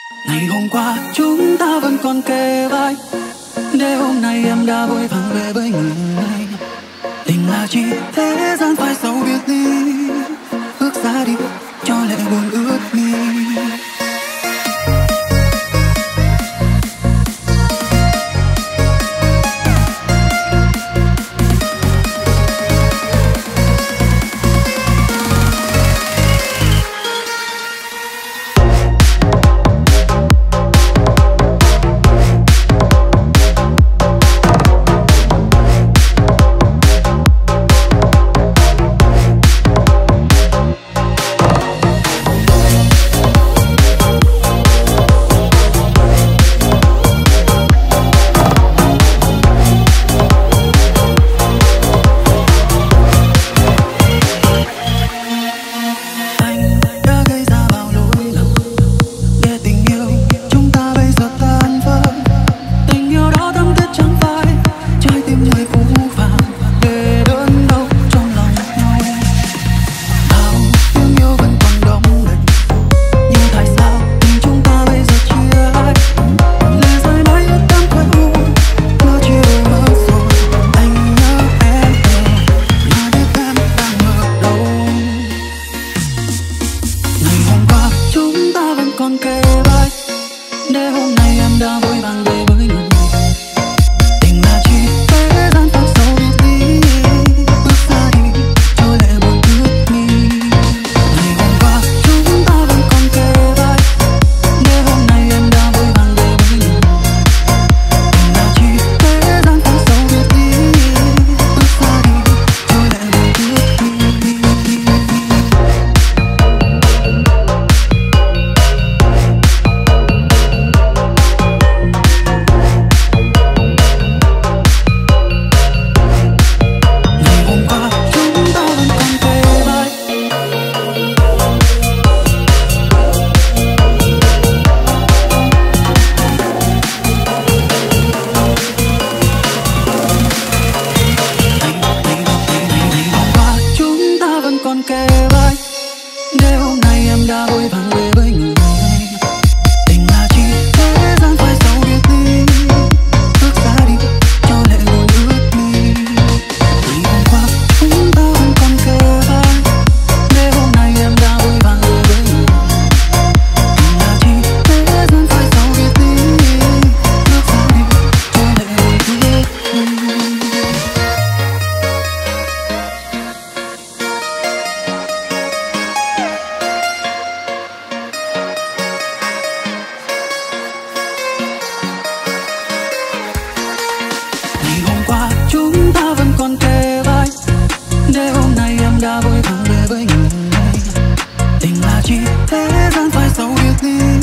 Ngày hôm qua chúng ta vẫn còn kề vai, để hôm nay em đã vội vàng về với người. Tình là chi thế gian phải sau biệt ly, bước ra đi cho lệ buồn ướt mi. Đã vội vàng về với người. Tình là chi thế gian phải sâu biệt ly,